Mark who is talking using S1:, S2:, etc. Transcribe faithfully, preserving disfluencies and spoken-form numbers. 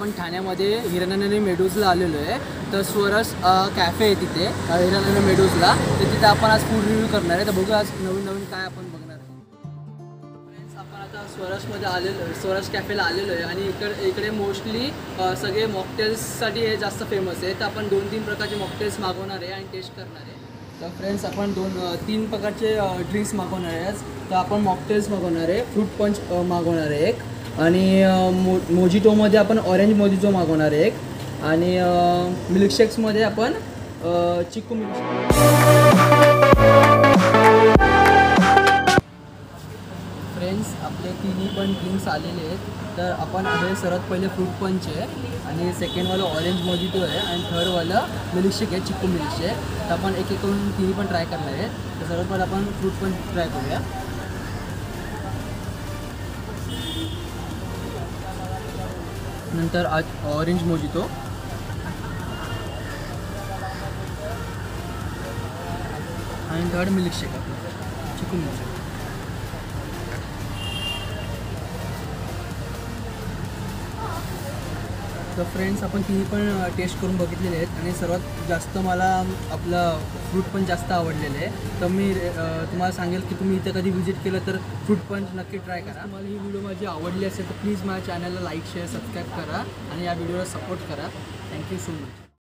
S1: आपण ठाण्यामध्ये हिरानंदिनी मेडोजला आलेलो आहे। तर स्वरस कॅफे आहे तिथे हिरानंदिनी मेडोजला, तर तिथे आपण आज फूड रिव्ह्यू करणार आहे। तर बघू आज नवीन नवीन काय आपण बघणार आहे। फ्रेंड्स आपण आता स्वरसमध्ये आलेलो आहे, स्वरस कॅफेला आलेलो आहे आणि इकडे इकडे मोस्टली सगळे मॉकटेल्ससाठी हे जास्त फेमस आहे। तर आपण दोन तीन प्रकारचे मॉकटेल्स मागवणार आहे आणि टेस्ट करणार आहे। तर फ्रेंड्स आपण दोन तीन प्रकारचे ड्रिंक्स मागवणार आहे। तर आपण मॉकटेल्स मागवणार आहे, फ्रूट पंच मागवणार आहे एक, आणि मो मोजिटोमध्ये आपण ऑरेंज मोजिटो मागवणार आहे एक, आणि मिल्कशेक्समध्ये आपण चिकू मिल्कशेक। फ्रेंड्स आपले तिन्ही पण ड्रिंक्स आलेले आहेत। तर आपण हे सर्वात पहिले फ्रूट पंच आहे, आणि सेकंडवालं ऑरेंज मोजिटो आहे, आणि थर्डवालं मिल्कशेक आहे, चिकू मिल्कशेक। तर आपण एक एक करून तिन्ही पण ट्राय करणार आहे। तर सर्वात पहिले आपण फ्रूट पंच ट्राय करूया। नंतर आज ऑरेंज मोजिटो, आणि थर्ड मिल्कशेक आपलं चिकू मिल्कशेक। तर फ्रेंड्स आपण तिन्ही पण टेस्ट करून बघितलेले आहेत, आणि सर्वात जास्त मला आपलं फ्रूट पंच जास्त आवडलेलं आहे। तर मी तुम्हाला सांगेल की तुम्ही इथं कधी व्हिजिट केलं तर फ्रूट पंच नक्की ट्राय करा। तुम्हाला ही व्हिडिओ माझी आवडली असेल तर प्लीज माझ्या चॅनलला लाईक शेअर सबस्क्राईब करा, आणि या व्हिडिओला सपोर्ट करा। Thank you so much.